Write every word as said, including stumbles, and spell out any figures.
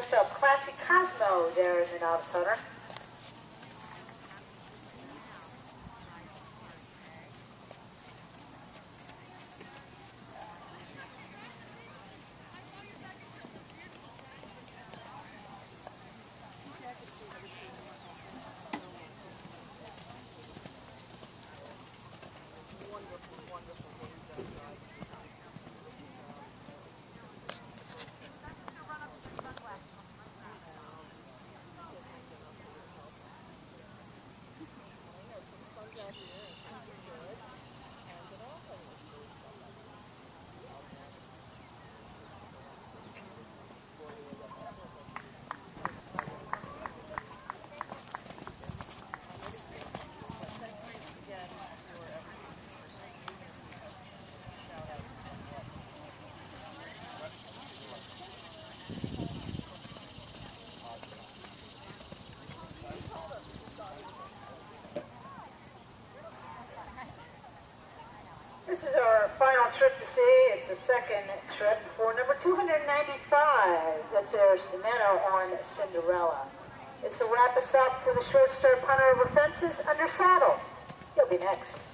no-sub classy Cosmo there in the novice hunter. This is our final trip to see. It's a second trip for number two hundred ninety-five. That's our Stameno on Cinderella. This will wrap us up for the short start punter over fences under saddle. He'll be next.